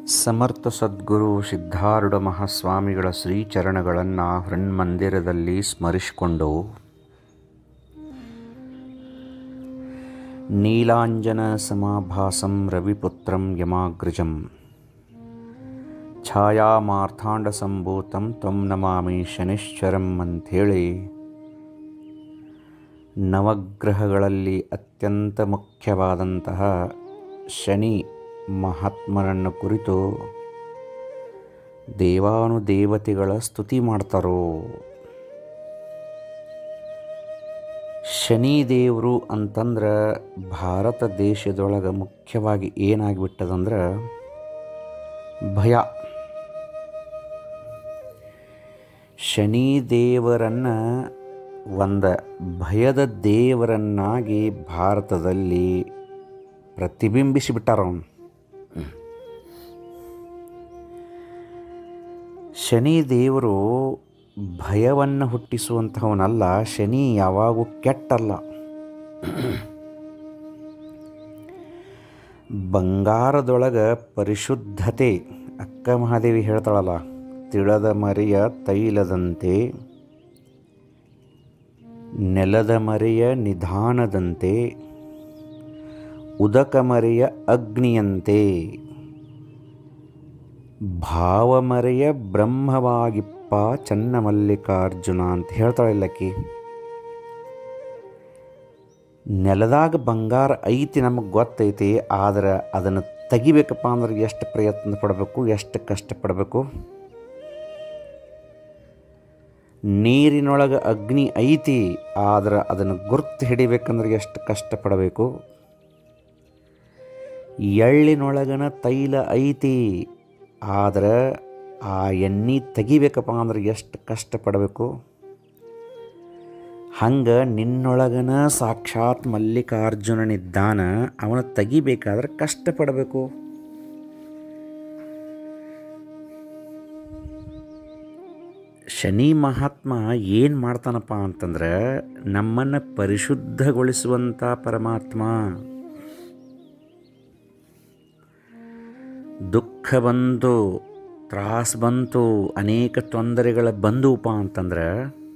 ಸಮರ್ಥ ಸದ್ಗುರು ಸಿದ್ಧಾರೂಢ ಮಹಾಸ್ವಾಮಿಗಳ ಶ್ರೀಚರಣಗಳನ್ನು ಹೃನ್ಮಂದಿರದಲ್ಲಿ ಸ್ಮರಿಸಿಕೊಂಡು ನೀಲಾಂಜನ ಸಮಾಭಾಸಂ ರವಿಪುತ್ರಂ ಯಮಾಗ್ರಜಂ ಛಾಯಾಮಾರ್ಥಾಂಡ ಸಂಭೂತಂ ತ್ವಂ ನಮಾಮಿ ಶನಿಶ್ಚರಂ ಅಂಥೇಳಿ ನವಗ್ರಹಗಳಲ್ಲಿ ಅತ್ಯಂತ ಮುಖ್ಯವಾದಂತಹ ಶನಿ ಮಹಾತ್ಮನನ್ನು ಕುರಿತು ದೇವಾನುದೇವತೆಗಳ ಸ್ತುತಿ ಮಾಡ್ತಾರೋ. ಶನಿ ದೇವರು ಅಂತಂದ್ರೆ ಭಾರತ ದೇಶದೊಳಗೆ ಮುಖ್ಯವಾಗಿ ಏನಾಗಿಬಿಟ್ಟದಂದ್ರೆ ಭಯ. ಶನಿ ದೇವರನ್ನು ಒಂದು ಭಯದ ದೇವರನ್ನಾಗಿ ಭಾರತದಲ್ಲಿ ಪ್ರತಿಬಿಂಬಿಸಿಬಿಟ್ಟಾರ. ಶನಿ ದೇವರು ಭಯವನ್ನು ಹುಟ್ಟಿಸುವಂಥವನಲ್ಲ. ಶನಿ ಯಾವಾಗೂ ಕೆಟ್ಟಲ್ಲ. ಬಂಗಾರದೊಳಗೆ ಪರಿಶುದ್ಧತೆ, ಅಕ್ಕ ಮಹಾದೇವಿ ಹೇಳ್ತಾಳಲ್ಲ, ತಿಳದ ಮರೆಯ ತೈಲದಂತೆ, ನೆಲದ ಮರೆಯ ನಿಧಾನದಂತೆ, ಉದಕ ಮರೆಯ ಅಗ್ನಿಯಂತೆ, ಭಾವಮರೆಯ ಬ್ರಹ್ಮವಾಗಿಪ್ಪ ಚನ್ನಮಲ್ಲಿಕಾರ್ಜುನ ಅಂತ ಹೇಳ್ತಾಳಿಲ್ಲಕ್ಕಿ. ನೆಲದಾಗ ಬಂಗಾರ ಐತಿ, ನಮಗೆ ಗೊತ್ತೈತಿ. ಆದರೆ ಅದನ್ನು ತೆಗಿಬೇಕಪ್ಪ ಅಂದ್ರೆ ಎಷ್ಟು ಪ್ರಯತ್ನ ಪಡಬೇಕು, ಎಷ್ಟು ಕಷ್ಟಪಡಬೇಕು. ನೀರಿನೊಳಗೆ ಅಗ್ನಿ ಐತಿ, ಆದರೆ ಅದನ್ನು ಗುರ್ತು ಹಿಡಿಬೇಕಂದ್ರೆ ಎಷ್ಟು ಕಷ್ಟಪಡಬೇಕು. ಎಳ್ಳಿನೊಳಗನ ತೈಲ ಐತಿ, ಆದರೆ ಆ ಎಣ್ಣೆ ತೆಗಿಬೇಕಪ್ಪ ಅಂದ್ರೆ ಎಷ್ಟು ಕಷ್ಟಪಡಬೇಕು. ಹಂಗೆ ನಿನ್ನೊಳಗನ ಸಾಕ್ಷಾತ್ ಮಲ್ಲಿಕಾರ್ಜುನನಿದ್ದಾನ, ಅವನ ತೆಗಿಬೇಕಾದ್ರೆ ಕಷ್ಟಪಡಬೇಕು. ಶನಿ ಮಹಾತ್ಮ ಏನು ಮಾಡ್ತಾನಪ್ಪ ಅಂತಂದ್ರೆ ನಮ್ಮನ್ನು ಪರಿಶುದ್ಧಗೊಳಿಸುವಂಥ ಪರಮಾತ್ಮ. ದುಃಖ ಬಂತು, ತ್ರಾಸ ಬಂತು, ಅನೇಕ ತೊಂದರೆಗಳ ಬಂದುವಪ್ಪ ಅಂತಂದ್ರೆ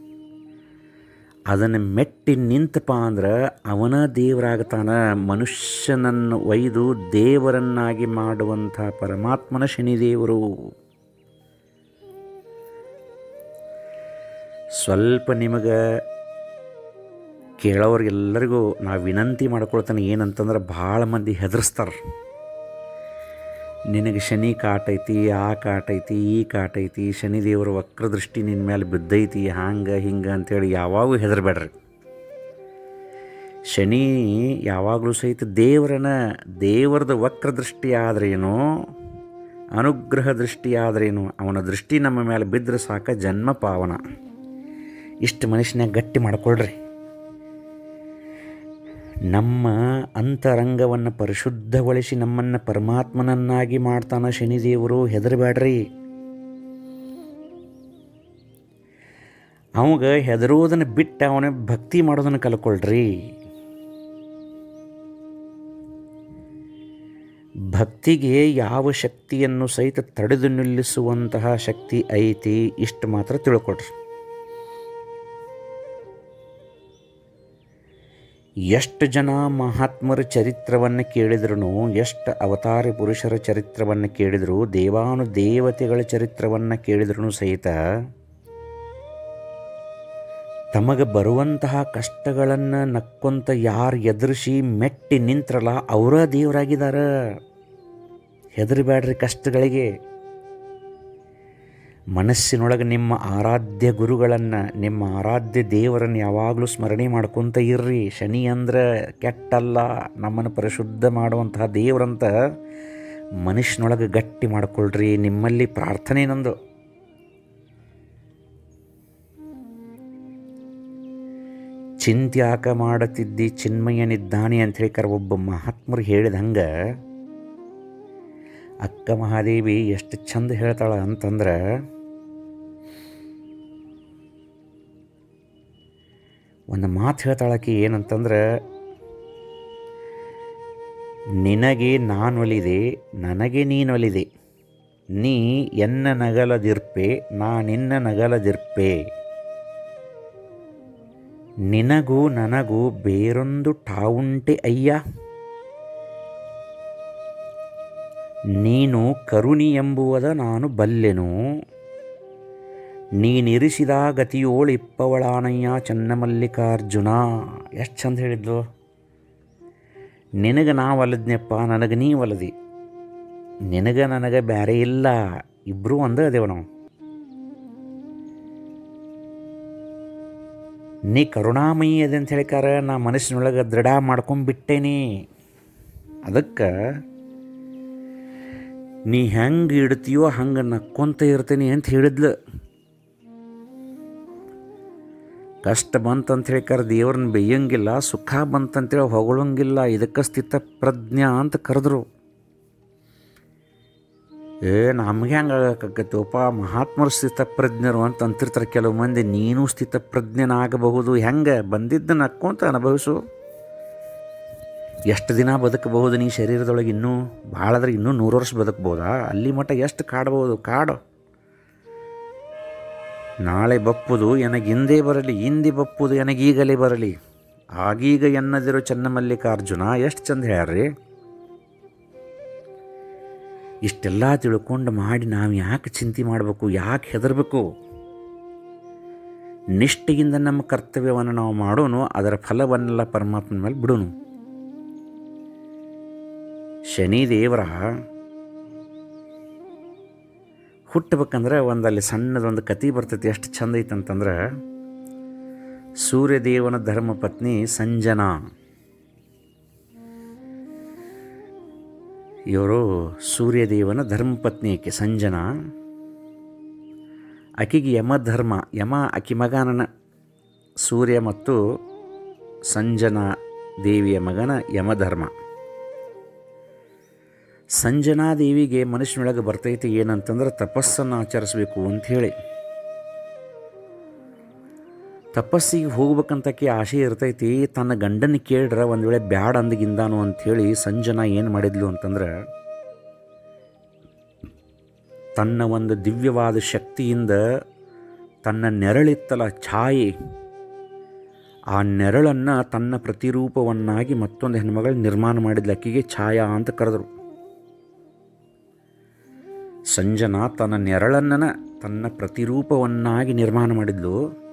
ಅದನ್ನು ಮೆಟ್ಟಿ ನಿಂತಪ್ಪ ಅಂದ್ರೆ ಅವನ ದೇವರಾಗ್ತಾನ. ಮನುಷ್ಯನನ್ನು ಒಯ್ದು ದೇವರನ್ನಾಗಿ ಮಾಡುವಂಥ ಪರಮಾತ್ಮನ ಶನಿದೇವರು. ಸ್ವಲ್ಪ ನಿಮಗೆ ಕೇಳೋರಿಗೆಲ್ಲರಿಗೂ ನಾವು ವಿನಂತಿ ಮಾಡ್ಕೊಳ್ತಾನೆ ಏನಂತಂದ್ರೆ, ಭಾಳ ಮಂದಿ ಹೆದರ್ಸ್ತಾರೆ. ನಿನಗೆ ಶನಿ ಕಾಟೈತಿ, ಆ ಕಾಟೈತಿ, ಈ ಕಾಟೈತಿ, ಶನಿದೇವರ ವಕ್ರದೃಷ್ಟಿ ನಿನ್ನ ಮೇಲೆ ಬಿದ್ದೈತಿ, ಹಂಗೆ ಹಿಂಗೆ ಅಂಥೇಳಿ ಯಾವಾಗೂ ಹೆದರಬೇಡ್ರಿ. ಶನಿ ಯಾವಾಗಲೂ ಸಹಿತ ದೇವರದ ವಕ್ರದೃಷ್ಟಿ ಆದ್ರೇನು, ಅನುಗ್ರಹ ದೃಷ್ಟಿ ಆದ್ರೇನು, ಅವನ ದೃಷ್ಟಿ ನಮ್ಮ ಮೇಲೆ ಬಿದ್ದರೆ ಸಾಕ, ಜನ್ಮ ಪಾವನ. ಇಷ್ಟು ಮನುಷ್ಯನಾಗ ಗಟ್ಟಿ ಮಾಡ್ಕೊಳ್ರಿ. ನಮ್ಮ ಅಂತರಂಗವನ್ನು ಪರಿಶುದ್ಧಗೊಳಿಸಿ ನಮ್ಮನ್ನು ಪರಮಾತ್ಮನನ್ನಾಗಿ ಮಾಡ್ತಾನೆ ಶನಿದೇವರು. ಹೆದರಬೇಡ್ರಿ. ಅವಾಗ ಹೆದರೋದನ್ನು ಬಿಟ್ಟು ಅವನ ಭಕ್ತಿ ಮಾಡೋದನ್ನು ಕಲ್ಕೊಳ್ರಿ. ಭಕ್ತಿಗೆ ಯಾವ ಶಕ್ತಿಯನ್ನು ಸಹಿತ ತಡೆದು ನಿಲ್ಲಿಸುವಂತಹ ಶಕ್ತಿ ಐತಿ, ಇಷ್ಟು ಮಾತ್ರ ತಿಳ್ಕೊಳ್ರಿ. ಎಷ್ಟು ಜನ ಮಹಾತ್ಮರ ಚರಿತ್ರವನ್ನು ಕೇಳಿದ್ರು, ಎಷ್ಟು ಅವತಾರ ಪುರುಷರ ಚರಿತ್ರವನ್ನು ಕೇಳಿದ್ರು, ದೇವಾನುದೇವತೆಗಳ ಚರಿತ್ರವನ್ನು ಕೇಳಿದ್ರು ಸಹಿತ ತಮಗೆ ಬರುವಂತಹ ಕಷ್ಟಗಳನ್ನು ನಕ್ಕೊಂತ ಯಾರು ಎದುರಿಸಿ ಮೆಟ್ಟಿ ನಿಂತ್ರಲ್ಲ ಅವರ ದೇವರಾಗಿದ್ದಾರೆ. ಹೆದರಬೇಡ್ರಿ ಕಷ್ಟಗಳಿಗೆ. ಮನಸ್ಸಿನೊಳಗೆ ನಿಮ್ಮ ಆರಾಧ್ಯ ಗುರುಗಳನ್ನು, ನಿಮ್ಮ ಆರಾಧ್ಯ ದೇವರನ್ನು ಯಾವಾಗಲೂ ಸ್ಮರಣೆ ಮಾಡ್ಕೊತ ಇರ್ರಿ. ಶನಿ ಅಂದ್ರೆ ಕೆಟ್ಟಲ್ಲ, ನಮ್ಮನ್ನು ಪರಿಶುದ್ಧ ಮಾಡುವಂತಹ ದೇವರಂತ ಮನುಷ್ಯನೊಳಗೆ ಗಟ್ಟಿ ಮಾಡ್ಕೊಳ್ರಿ. ನಿಮ್ಮಲ್ಲಿ ಪ್ರಾರ್ಥನೆ ನಂದು. ಚಿಂತ್ಯಾಕ ಮಾಡುತ್ತಿದ್ದಿ ಚಿನ್ಮಯನಿದ್ದಾನೆ ಅಂತ ಹೇಳ್ತಾರೆ ಒಬ್ಬ ಮಹಾತ್ಮರು ಹೇಳಿದ ಹಂಗೆ ಅಕ್ಕ ಮಹಾದೇವಿ ಎಷ್ಟು ಚಂದ ಹೇಳ್ತಾಳ ಅಂತಂದ್ರೆ, ಒಂದು ಮಾತು ಹೇಳ್ತಾಳಕಿ ಏನಂತಂದ್ರೆ, ನಿನಗೆ ನಾನೊಲಿದೆ, ನನಗೆ ನೀನೊಲಿದೆ, ನೀ ಎನ್ನ ನಗಲದಿರ್ಪೆ ನಾ ನಿನ್ನ ನಗಲದಿರ್ಪೆ. ನಿನಗೂ ನನಗೂ ಬೇರೊಂದು ಠಾವುಂಟೆ ಅಯ್ಯ. ನೀನು ಕರುಣಿ ಎಂಬುವದ ನಾನು ಬಲ್ಲೆನು. ನೀನಿರಿಸಿದ ಗತಿಯೋಳಿಪ್ಪವಳಾನಯ್ಯ ಚನ್ನಮಲ್ಲಿಕಾರ್ಜುನ. ಎಷ್ಟು ಚಂದ ಹೇಳಿದ್ಲು. ನಿನಗೆ ನಾ ಒಲದ್ನೆಪ್ಪ, ನನಗೆ ನೀ ಒಲದಿ. ನಿನಗೆ ನನಗೆ ಬೇರೆ ಇಲ್ಲ, ಇಬ್ಬರೂ ಒಂದೇ ಅದೇವ ನಾವು. ನೀ ಕರುಣಾಮಯಿ ಅದೆ ಅಂತ ಹೇಳಿಕಾರ ನಾ ಮನಸ್ಸಿನೊಳಗೆ ದೃಢ ಮಾಡ್ಕೊಂಡ್ಬಿಟ್ಟೇನಿ. ಅದಕ್ಕೆ ನೀ ಹೆಂಗೆ ಇಡ್ತೀಯೋ ಹಂಗೆ ನಕ್ಕೊಂತ ಇರ್ತೀನಿ ಅಂತ ಹೇಳಿದ್ಲು. ಕಷ್ಟ ಬಂತಂತ ಹೇಳಿಕಾರ ದೇವ್ರನ್ನ ಬೇಯಂಗಿಲ್ಲ, ಸುಖ ಬಂತಂತೇಳಿ ಹೊಗಳಂಗಿಲ್ಲ. ಇದಕ್ಕೆ ಸ್ಥಿತಪ್ರಜ್ಞಾ ಅಂತ ಕರೆದ್ರು. ನಮಗೆ ಹೆಂಗೆ ಆಗಕ್ಕತ್ತೇವಪ್ಪ, ಮಹಾತ್ಮರು ಸ್ಥಿತಪ್ರಜ್ಞರು ಅಂತ ಅಂತಿರ್ತಾರೆ ಕೆಲವು ಮಂದಿ. ನೀನು ಸ್ಥಿತಪ್ರಜ್ಞನಾಗಬಹುದು. ಹೆಂಗೆ ಬಂದಿದ್ದನ್ನು ನಕ್ಕೊಂತ ಅನುಭವಿಸು. ಎಷ್ಟು ದಿನ ಬದುಕಬಹುದು ನೀ ಶರೀರದೊಳಗೆ? ಇನ್ನೂ ಭಾಳದ್ರೆ ಇನ್ನೂ 100 ವರ್ಷ ಬದುಕ್ಬೋದಾ? ಅಲ್ಲಿ ಮಟ್ಟ ಎಷ್ಟು ಕಾಡ್ಬೋದು? ಕಾಡು. ನಾಳೆ ಬಪ್ಪುದು ಎನಗಿಂದೇ ಬರಲಿ, ಇಂದಿ ಬಪ್ಪುದು ಎನಗೀಗಲೇ ಬರಲಿ, ಆಗೀಗ ಎನ್ನದಿರು ಚನ್ನಮಲ್ಲಿಕಾರ್ಜುನ. ಎಷ್ಟು ಚಂದ ಹೇಳ್ರಿ. ಇಷ್ಟೆಲ್ಲ ತಿಳ್ಕೊಂಡು ಮಾಡಿ ನಾವು ಯಾಕೆ ಚಿಂತೆ ಮಾಡಬೇಕು? ಯಾಕೆ ಹೆದರಬೇಕು? ನಿಷ್ಠೆಯಿಂದ ನಮ್ಮ ಕರ್ತವ್ಯವನ್ನು ನಾವು ಮಾಡೋನು, ಅದರ ಫಲವನ್ನೆಲ್ಲ ಪರಮಾತ್ಮನ ಮೇಲೆ ಬಿಡೋನು. ಶನಿದೇವರ ಹುಟ್ಟಬೇಕಂದ್ರೆ ಅಲ್ಲಿ ಸಣ್ಣದೊಂದು ಕತೆ ಬರ್ತೈತಿ. ಎಷ್ಟು ಚಂದ ಐತಂತಂದ್ರೆ, ಸೂರ್ಯದೇವನ ಧರ್ಮಪತ್ನಿ ಸಂಜನಾ, ಇವರು ಸೂರ್ಯದೇವನ ಧರ್ಮಪತ್ನಿ ಆಕೆ ಸಂಜನಾ. ಆಕೆಗೆ ಯಮಧರ್ಮ, ಯಮ ಆಕೆ ಮಗನ ಸೂರ್ಯ ಮತ್ತು ಸಂಜನಾ ದೇವಿಯ ಮಗನ ಯಮಧರ್ಮ. ಸಂಜನಾದೇವಿಗೆ ಮನುಷ್ಯನೊಳಗೆ ಬರ್ತೈತಿ ಏನಂತಂದ್ರೆ ತಪಸ್ಸನ್ನು ಆಚರಿಸಬೇಕು ಅಂಥೇಳಿ. ತಪಸ್ಸಿಗೆ ಹೋಗ್ಬೇಕಂತಕ್ಕೆ ಆಸೆ ಇರ್ತೈತಿ. ತನ್ನ ಗಂಡನ ಕೇಳ್ರೆ ಒಂದು ವೇಳೆ ಬ್ಯಾಡ ಅಂದಿಗಿಂದಾನು ಅಂಥೇಳಿ ಸಂಜನಾ ಏನು ಮಾಡಿದ್ಲು ಅಂತಂದ್ರೆ, ತನ್ನ ಒಂದು ದಿವ್ಯವಾದ ಶಕ್ತಿಯಿಂದ ತನ್ನ ನೆರಳಿತ್ತಲ್ಲ ಛಾಯೆ, ಆ ನೆರಳನ್ನು ತನ್ನ ಪ್ರತಿರೂಪವನ್ನಾಗಿ ಮತ್ತೊಂದು ಹೆಣ್ಮಗಳು ನಿರ್ಮಾಣ ಮಾಡಿದ್ಲು. ಆಕೆಗೆ ಛಾಯಾ ಅಂತ ಕರೆದರು. ಸಂಜನಾ ತನ್ನ ನೆರಳನ್ನು ತನ್ನ ಪ್ರತಿರೂಪವನ್ನಾಗಿ ನಿರ್ಮಾಣ ಮಾಡಿದ್ಲು.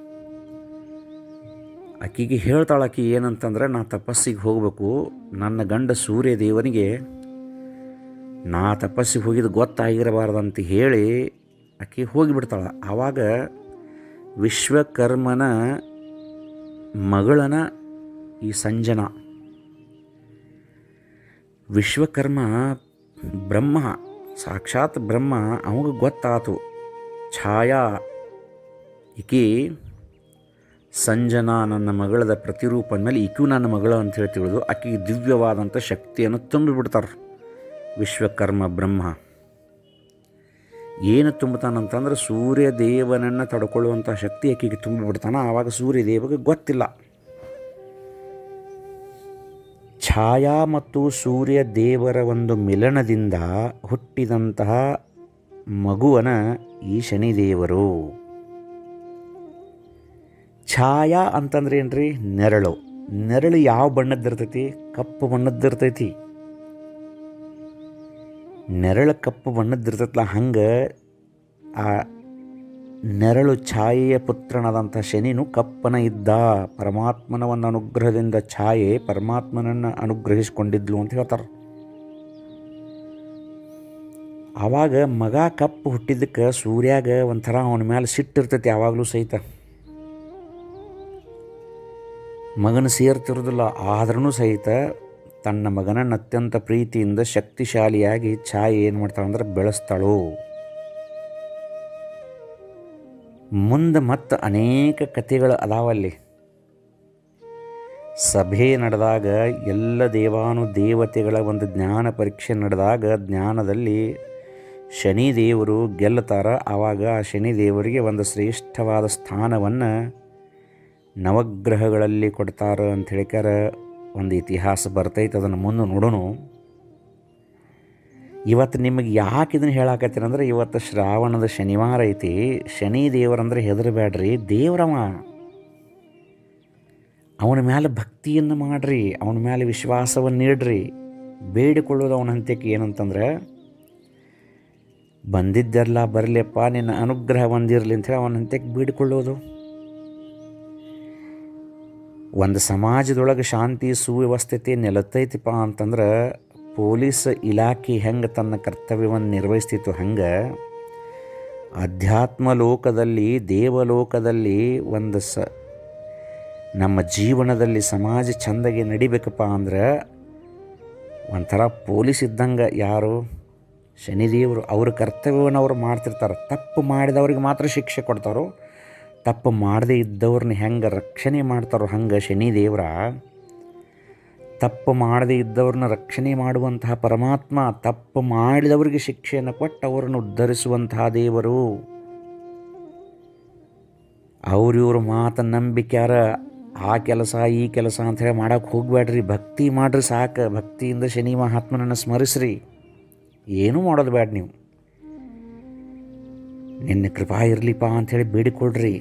ಆಕೆಗೆ ಹೇಳ್ತಾಳೆ, ಆಕೆ ಏನಂತಂದ್ರೆ, ನಾ ತಪಸ್ಸಿಗೆ ಹೋಗಬೇಕು, ನನ್ನ ಗಂಡ ಸೂರ್ಯದೇವನಿಗೆ ನಾ ತಪಸ್ಸಿಗೆ ಹೋಗಿದ್ದು ಗೊತ್ತಾಗಿರಬಾರ್ದಂತ ಹೇಳಿ ಆಕೆ ಹೋಗಿಬಿಡ್ತಾಳೆ. ಆವಾಗ ವಿಶ್ವಕರ್ಮನ ಮಗಳನ ಈ ಸಂಜನಾ, ವಿಶ್ವಕರ್ಮ ಬ್ರಹ್ಮ, ಸಾಕ್ಷಾತ್ ಬ್ರಹ್ಮ, ಅವಾಗ ಗೊತ್ತಾತು ಛಾಯಾ ಈಕಿ ಸಂಜನಾ ನನ್ನ ಮಗಳದ ಪ್ರತಿರೂಪ ಅಂದಮೇಲೆ ಈಕೂ ನನ್ನ ಮಗಳು ಅಂಥೇಳಿ ತಿಳಿದು ಆಕೆಗೆ ದಿವ್ಯವಾದಂಥ ಶಕ್ತಿಯನ್ನು ತುಂಬಿಬಿಡ್ತಾರೆ ವಿಶ್ವಕರ್ಮ ಬ್ರಹ್ಮ. ಏನು ತುಂಬುತ್ತಾನಂತಂದ್ರೆ ಸೂರ್ಯದೇವನನ್ನು ತಡ್ಕೊಳ್ಳುವಂಥ ಶಕ್ತಿ ಆಕೆಗೆ ತುಂಬಿಬಿಡ್ತಾನೆ. ಆವಾಗ ಸೂರ್ಯದೇವಗೆ ಗೊತ್ತಿಲ್ಲ. ಛಾಯಾ ಮತ್ತು ಸೂರ್ಯದೇವರ ಒಂದು ಮಿಲನದಿಂದ ಹುಟ್ಟಿದಂತಹ ಮಗುವನ ಈ ಶನಿದೇವರು. ಛಾಯಾ ಅಂತಂದ್ರೆ ಏನ್ರಿ? ನೆರಳು. ನೆರಳು ಯಾವ ಬಣ್ಣದ್ದಿರ್ತೈತಿ? ಕಪ್ಪು ಬಣ್ಣದ್ದಿರ್ತೈತಿ. ನೆರಳು ಕಪ್ಪು ಬಣ್ಣದ್ದಿರ್ತೈತಲ್ಲ, ಹಂಗೆ ಆ ನೆರಳು ಛಾಯೆಯ ಪುತ್ರನಾದಂಥ ಶನಿನು ಕಪ್ಪನ ಇದ್ದ. ಪರಮಾತ್ಮನ ಒಂದು ಅನುಗ್ರಹದಿಂದ ಛಾಯೆ ಪರಮಾತ್ಮನನ್ನು ಅನುಗ್ರಹಿಸಿಕೊಂಡಿದ್ಲು ಅಂತ ಹೇಳ್ತಾರೆ. ಆವಾಗ ಮಗ ಕಪ್ಪು ಹುಟ್ಟಿದ್ದಕ್ಕೆ ಸೂರ್ಯಾಗ ಒಂಥರ ಅವನ ಮೇಲೆ ಸಿಟ್ಟಿರ್ತೈತಿ ಯಾವಾಗಲೂ ಸಹಿತ. ಮಗನ ಸೇರ್ತಿರೋದಿಲ್ಲ, ಆದ್ರೂ ಸಹಿತ ತನ್ನ ಮಗನನ್ನು ಅತ್ಯಂತ ಪ್ರೀತಿಯಿಂದ ಶಕ್ತಿಶಾಲಿಯಾಗಿ ಛಾಯೆ ಏನು ಮಾಡ್ತಾಳಂದ್ರೆ ಬೆಳೆಸ್ತಾಳು. ಮುಂದೆ ಮತ್ತು ಅನೇಕ ಕಥೆಗಳು ಅದಾವಲ್ಲಿ. ಸಭೆ ನಡೆದಾಗ ಎಲ್ಲ ದೇವಾನುದೇವತೆಗಳ ಒಂದು ಜ್ಞಾನ ಪರೀಕ್ಷೆ ನಡೆದಾಗ ಜ್ಞಾನದಲ್ಲಿ ಶನಿದೇವರು ಗೆಲ್ಲುತ್ತಾರ. ಆವಾಗ ಆ ಶನಿದೇವರಿಗೆ ಒಂದು ಶ್ರೇಷ್ಠವಾದ ಸ್ಥಾನವನ್ನು ನವಗ್ರಹಗಳಲ್ಲಿ ಕೊಡ್ತಾರೆ ಅಂತ ಹೇಳಿಕಾರ ಒಂದು ಇತಿಹಾಸ ಬರ್ತೈತೆ. ಅದನ್ನು ಮುಂದೆ ನೋಡೋಣ. ಇವತ್ತು ನಿಮಗೆ ಯಾಕೆ ಇದನ್ನು ಹೇಳಾಕತ್ತೀನಿ ಅಂದ್ರೆ, ಇವತ್ತು ಶ್ರಾವಣದ ಶನಿವಾರ ಐತಿ. ಶನಿ ದೇವರಂದ್ರೆ ಹೆದರಬೇಡ್ರಿ, ದೇವ್ರವ. ಅವನ ಮೇಲೆ ಭಕ್ತಿಯನ್ನು ಮಾಡಿರಿ, ಅವನ ಮೇಲೆ ವಿಶ್ವಾಸವನ್ನು ನೀಡ್ರಿ. ಬೇಡಿಕೊಳ್ಳೋದು ಅವನ ಹಂತಕ್ಕೆ ಏನಂತಂದ್ರೆ, ಬಂದಿದ್ದೆಲ್ಲ ಬರಲಿಯಪ್ಪ, ನಿನ್ನ ಅನುಗ್ರಹ ಹೊಂದಿರಲಿ ಅಂಥೇಳಿ ಅವನ ಹಂತಕ್ಕೆ ಬೇಡಿಕೊಳ್ಳೋದು. ಒಂದು ಸಮಾಜದೊಳಗೆ ಶಾಂತಿ ಸುವ್ಯವಸ್ಥತೆ ನೆಲತೈತಿಪ್ಪ ಅಂತಂದ್ರೆ, ಪೊಲೀಸ್ ಇಲಾಖೆ ಹೆಂಗೆ ತನ್ನ ಕರ್ತವ್ಯವನ್ನು ನಿರ್ವಹಿಸ್ತಿತ್ತು, ಹಂಗೆ ಅಧ್ಯಾತ್ಮ ಲೋಕದಲ್ಲಿ, ದೇವಲೋಕದಲ್ಲಿ ನಮ್ಮ ಜೀವನದಲ್ಲಿ ಸಮಾಜ ಚೆಂದಾಗಿ ನಡಿಬೇಕಪ್ಪ ಅಂದ್ರೆ ಒಂಥರ ಪೊಲೀಸ್ ಇದ್ದಂಗೆ. ಯಾರು? ಶನಿದೇವರು. ಅವ್ರ ಕರ್ತವ್ಯವನ್ನು ಅವರು ಮಾಡ್ತಿರ್ತಾರೆ. ತಪ್ಪು ಮಾಡಿದವ್ರಿಗೆ ಮಾತ್ರ ಶಿಕ್ಷೆ ಕೊಡ್ತಾರೋ, ತಪ್ಪು ಮಾಡದೇ ಇದ್ದವ್ರನ್ನ ಹೆಂಗೆ ರಕ್ಷಣೆ ಮಾಡ್ತಾರೋ ಹಂಗೆ ಶನಿದೇವರ ತಪ್ಪು ಮಾಡದೇ ಇದ್ದವ್ರನ್ನ ರಕ್ಷಣೆ ಮಾಡುವಂತಹ ಪರಮಾತ್ಮ, ತಪ್ಪು ಮಾಡಿದವರಿಗೆ ಶಿಕ್ಷೆಯನ್ನು ಕೊಟ್ಟು ಅವರನ್ನು ಉದ್ಧರಿಸುವಂತಹ ದೇವರು. ಅವ್ರಿವ್ರ ಮಾತು ನಂಬಿಕ್ಯಾರ ಆ ಕೆಲಸ ಈ ಕೆಲಸ ಅಂಥೇಳಿ ಮಾಡೋಕ್ಕೆ ಹೋಗಬೇಡ್ರಿ. ಭಕ್ತಿ ಮಾಡಿರಿ ಸಾಕು. ಭಕ್ತಿಯಿಂದ ಶನಿ ಮಹಾತ್ಮನನ್ನು ಸ್ಮರಿಸ್ರಿ. ಏನೂ ಮಾಡೋದು ಬೇಡ. ನೀವು ನಿನ್ನ ಕೃಪಾ ಇರಲಿಪ್ಪ ಅಂಥೇಳಿ ಬೇಡಿಕೊಳ್ರಿ.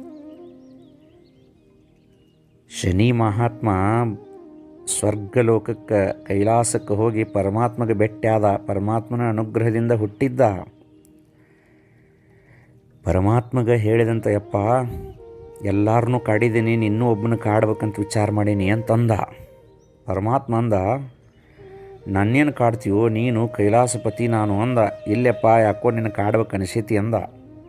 ಶನಿ ಮಹಾತ್ಮ ಸ್ವರ್ಗಲೋಕಕ್ಕೆ, ಕೈಲಾಸಕ್ಕೆ ಹೋಗಿ ಪರಮಾತ್ಮಗೆ ಭೇಟಿಯಾದ. ಪರಮಾತ್ಮನ ಅನುಗ್ರಹದಿಂದ ಹುಟ್ಟಿದ್ದ. ಪರಮಾತ್ಮಗೆ ಹೇಳಿದಂಥ, ಯಪ್ಪ ಎಲ್ಲರನ್ನೂ ಕಾಡಿದ್ದೀನಿ, ಇನ್ನೂ ಒಬ್ಬನ ಕಾಡ್ಬೇಕಂತ ವಿಚಾರ ಮಾಡೀನಿ ಅಂತಂದ. ಪರಮಾತ್ಮ ಅಂದ, ನನ್ನೇನು ಕಾಡ್ತೀವೋ, ನೀನು ಕೈಲಾಸಪತಿ ನಾನು ಅಂದ. ಇಲ್ಲಪ್ಪ, ಯಾಕೋ ನಿನ್ನ ಕಾಡ್ಬೇಕು ಅನಿಸೈತಿ ಅಂದ.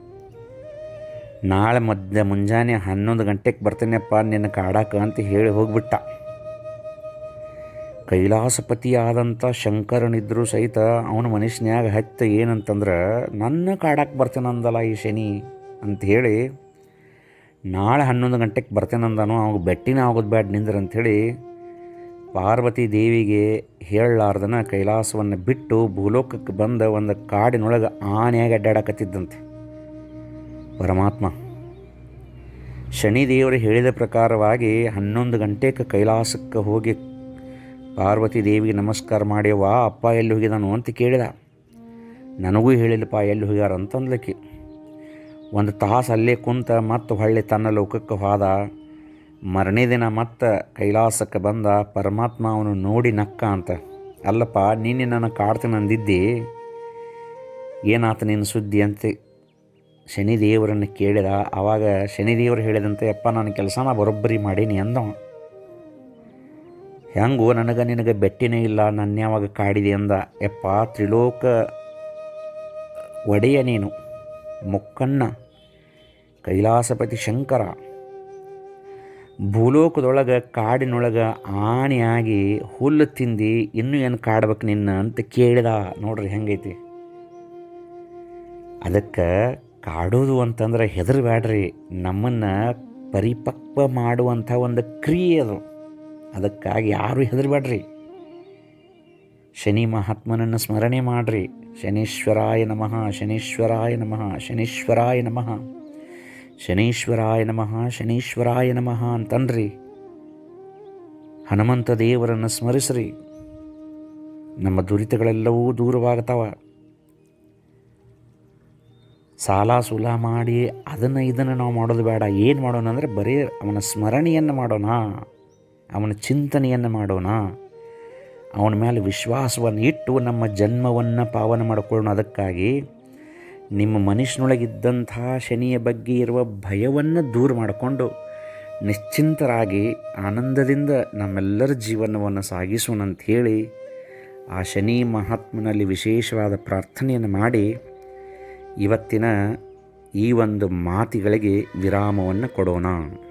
ನಾಳೆ ಮುಂಜಾನೆ 11 ಗಂಟೆಗೆ ಬರ್ತೀನಪ್ಪ ನಿನ್ನ ಕಾಡಾಕ ಅಂತ ಹೇಳಿ ಹೋಗ್ಬಿಟ್ಟ. ಕೈಲಾಸಪತಿ ಆದಂಥ ಶಂಕರನಿದ್ರೂ ಸಹಿತ ಅವನ ಮನುಷ್ಯನ್ಯಾಗ ಹತ್ತ ಏನಂತಂದ್ರೆ, ನನ್ನ ಕಾಡಾಕ ಬರ್ತೇನಂದಲ್ಲ ಈ ಶನಿ ಅಂಥೇಳಿ ನಾಳೆ 11 ಗಂಟೆಗೆ ಬರ್ತೇನಂದನು. ಅವಾಗ ಬೆಟ್ಟಿನ ಆಗೋದು ಬ್ಯಾಡ ನಿಂದ್ರೆ ಅಂಥೇಳಿ ಪಾರ್ವತಿ ದೇವಿಗೆ ಹೇಳಲಾರ್ದನ ಕೈಲಾಸವನ್ನು ಬಿಟ್ಟು ಭೂಲೋಕಕ್ಕೆ ಬಂದ ಒಂದು ಕಾಡಿನೊಳಗೆ ಆನೆಯಾಗಿ ಅಡ್ಡಾಡಕತ್ತಿದ್ದಂತೆ ಪರಮಾತ್ಮ. ಶನಿದೇವರು ಹೇಳಿದ ಪ್ರಕಾರವಾಗಿ 11 ಗಂಟೆಗೆ ಕೈಲಾಸಕ್ಕೆ ಹೋಗಿ ಪಾರ್ವತಿ ದೇವಿಗೆ ನಮಸ್ಕಾರ ಮಾಡ್ಯವ್ವ, ಅಪ್ಪ ಎಲ್ಲಿ ಹೋಗಿದಾನು ಅಂತ ಕೇಳಿದ. ನನಗೂ ಹೇಳಿಲ್ಲಪ್ಪ ಎಲ್ಲಿ ಹೋಗ್ಯಾರ ಅಂತಂದ್ಲಿಕ್ಕೆ. ಒಂದು ತಾಸು ಅಲ್ಲೇ ಕುಂತ ಮತ್ತು ಹೊಳ್ಳಿ ತನ್ನ ಲೋಕಕ್ಕೆ ಹೋದ. ಮರನೇ ದಿನ ಮತ್ತೆ ಕೈಲಾಸಕ್ಕೆ ಬಂದ. ಪರಮಾತ್ಮ ಅವನು ನೋಡಿ ನಕ್ಕ ಅಂತ, ಅಲ್ಲಪ್ಪ ನೀನೆ ನನ್ನ ಕಾಡ್ತೀನಿ ಅಂದಿದ್ದಿ, ಏನಾತ ನಿನ್ನ ಸುದ್ದಿ ಅಂತ ಶನಿದೇವರನ್ನು ಕೇಳಿದ. ಆವಾಗ ಶನಿದೇವರು ಹೇಳಿದಂತೆ, ಯಪ್ಪ ನಾನು ಕೆಲಸನ ಬರೋಬ್ಬರಿ ಮಾಡೀನಿ ಅಂದವ. ಹೆಂಗೋ ನಿನಗೆ ಬೆಟ್ಟಿನೇ ಇಲ್ಲ, ನನ್ನ ಯಾವಾಗ ಕಾಡಿದೆ ಅಂದ. ಯಪ್ಪ ತ್ರಿಲೋಕ ಒಡೆಯ ನೀನು, ಮುಕ್ಕಣ್ಣ, ಕೈಲಾಸಪತಿ ಶಂಕರ. ಭೂಲೋಕದೊಳಗೆ ಕಾಡಿನೊಳಗೆ ಆನೆಯಾಗಿ ಹುಲ್ಲು ತಿಂದು ಇನ್ನೂ ಏನು ಕಾಡ್ಬೇಕು ನಿನ್ನ ಅಂತ ಕೇಳಿದ. ನೋಡ್ರಿ ಹೆಂಗೈತಿ. ಅದಕ್ಕೆ ಕಾಡೋದು ಅಂತಂದ್ರೆ ಹೆದರಬೇಡ್ರಿ, ನಮ್ಮನ್ನು ಪರಿಪಕ್ವ ಮಾಡುವಂಥ ಒಂದು ಕ್ರಿಯೆ ಅದು. ಅದಕ್ಕಾಗಿ ಯಾರೂ ಹೆದರಬೇಡ್ರಿ. ಶನಿ ಮಹಾತ್ಮನನ್ನು ಸ್ಮರಣೆ ಮಾಡಿರಿ. ಶನೀಶ್ವರಾಯ ನಮಃ, ಶನೀಶ್ವರಾಯ ನಮಃ, ಶನೀಶ್ವರಾಯ ನಮಃ, ಶನೀಶ್ವರಾಯ ನಮಃ, ಶನೀಶ್ವರಾಯ ನಮಃ ಅಂತನ್ರಿ. ಹನುಮಂತ ದೇವರನ್ನು ಸ್ಮರಿಸ್ರಿ. ನಮ್ಮ ದುರಿತಗಳೆಲ್ಲವೂ ದೂರವಾಗ್ತಾವ. ಸಾಲ ಸೂಲ ಮಾಡಿ ಇದನ್ನು ನಾವು ಮಾಡೋದು ಬೇಡ. ಏನು ಮಾಡೋಣ ಅಂದರೆ ಬರೀ ಅವನ ಸ್ಮರಣೆಯನ್ನು ಮಾಡೋಣ, ಅವನ ಚಿಂತನೆಯನ್ನು ಮಾಡೋಣ, ಅವನ ಮೇಲೆ ವಿಶ್ವಾಸವನ್ನು ಇಟ್ಟು ನಮ್ಮ ಜನ್ಮವನ್ನು ಪಾವನ ಮಾಡಿಕೊಳ್ಳೋಣ. ಅದಕ್ಕಾಗಿ ನಿಮ್ಮ ಮನುಷ್ಯನೊಳಗಿದ್ದಂಥ ಶನಿಯ ಬಗ್ಗೆ ಇರುವ ಭಯವನ್ನು ದೂರ ಮಾಡಿಕೊಂಡು ನಿಶ್ಚಿಂತರಾಗಿ ಆನಂದದಿಂದ ನಮ್ಮೆಲ್ಲರ ಜೀವನವನ್ನು ಸಾಗಿಸೋಣ ಅಂಥೇಳಿ ಆ ಶನಿ ಮಹಾತ್ಮನಲ್ಲಿ ವಿಶೇಷವಾದ ಪ್ರಾರ್ಥನೆಯನ್ನು ಮಾಡಿ ಇವತ್ತಿನ ಈ ಒಂದು ಮಾತುಗಳಿಗೆ ವಿರಾಮವನ್ನು ಕೊಡೋಣ.